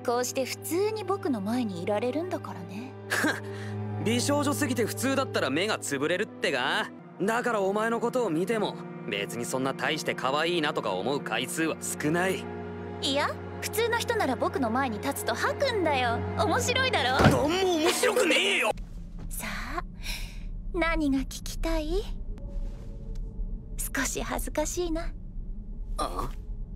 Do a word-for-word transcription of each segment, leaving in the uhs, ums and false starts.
こうして普通に僕の前にいられるんだからね。 美少女すぎて普通だったら目がつぶれるってか。だからお前のことを見ても別にそんな大して可愛いなとか思う回数は少ない。 いや、普通の人なら僕の前に立つと吐くんだよ。面白いだろ。 なんも面白くねえよ。 さあ、何が聞きたい？少し恥ずかしいな。 あ？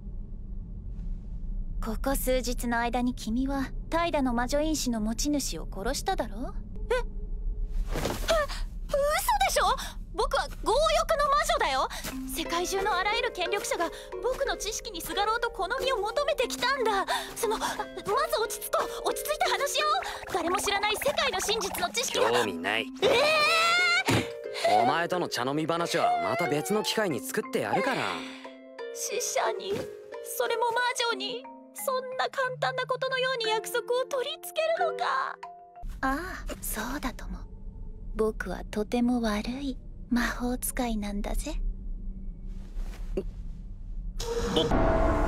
ここ数日の間に君は怠惰の魔女因子の持ち主を殺しただろ？え？え？嘘でしょ？僕は強欲の魔女だよ。世界中のあらゆる権力者が僕の知識にすがろうと好みを求めてきたんだ。そのまず落ち着こう。落ち着いて話しよう。誰も知らない世界の真実の知識は興味ない。ええー、お前との茶飲み話はまた別の機会に作ってやるから。 死者に、それも魔女に、そんな簡単なことのように約束を取り付けるのか。ああ、そうだとも。僕はとても悪い魔法使いなんだぜ。 お